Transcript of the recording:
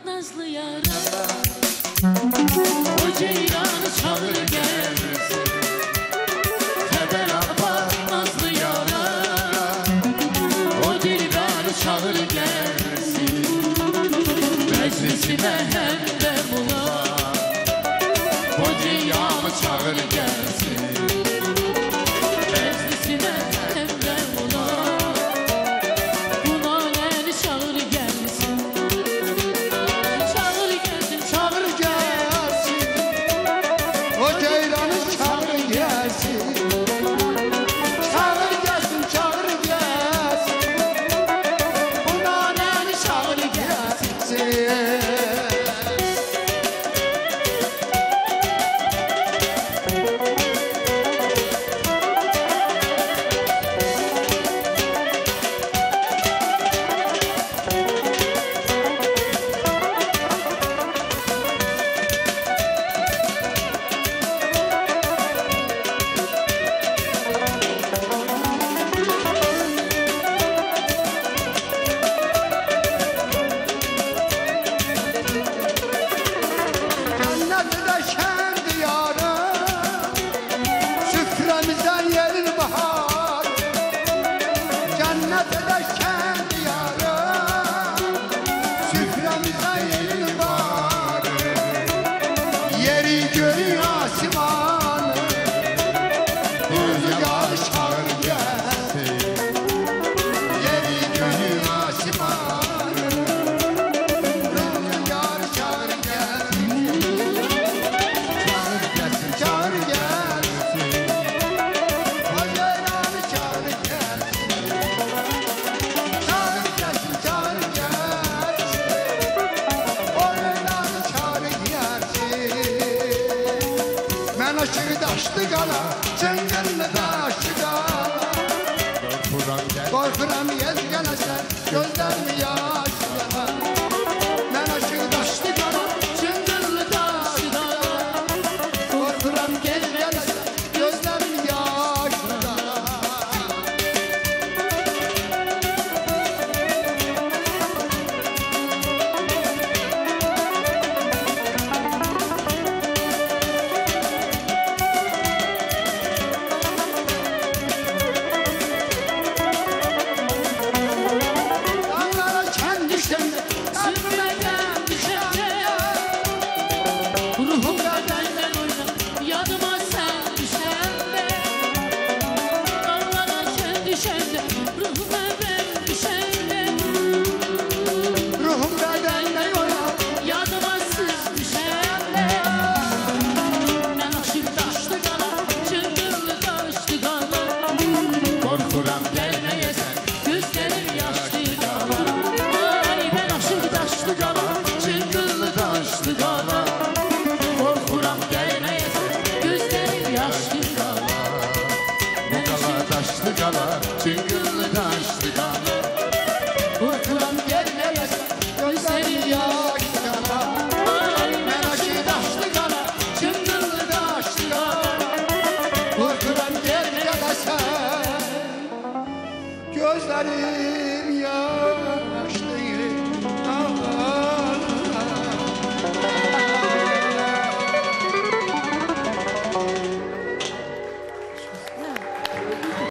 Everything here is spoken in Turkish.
nazlı yara. O ceylanı çağır gelsin, Teber apar nazlı yara. O dilberı çağır gelsin, meclisime hem de bula. O ceylanı çağır gelsin, meclisime hem de bula. Buna neni çağır gelsin, çağır gelsin, çağır gelsin. O ceylanı çağır gelsin, çağır gelsin, çağır gelsin. Buna neni çağır gelsin. Cennette şen diyarı, süfremizden yerin bahar. Cennette şen diyarı, süfremizden yerin bahar. Yeri göğü asimanı, rüzgar çağır gelsin. Yeri göğü asimanı, rüzgar çağır gelsin. Çağır gelsin, o ceylanı çağır gelsin. Çağır gelsin, çağır gelsin, o ceylanı çağır gelsin. Ben aşığı daşlı qala, cəngəllə daşlı qala. Qorxuram yez gələsən, gözlərimi yaşlara. Mən aşığı daşlı qala, cəngəllə daşlı qala. Korkuram gel gelesen, gözlerim yaşlı. Dağlara kend düşen, Sürmeden düşende, ruhum bedenden oynar, yadıma sen düşende. Dağlara sen düşende, ruhum ben düşende. ruhum bedenden oynar. Yadıma siz düşende. Ben aşık taşlı kala, çıngırlı taşlı kala. Korkuram gelmeyesen, gözlerim yaşlı kala. Ay ben aşık taşlı kala, çıngırlı taşlı kala. Korkuram gelmeyesen, gözlerim yaşlı kala. Ben aşık Daşlı qala, çıngırlı taşlı kala. Korkuram gelmeyesen, gözlerim yaşlı kala. Ay ben aşık taşlı kala, çıngırlı taşlı kala. korkuram gel gələsən, gözlərim yaşlı.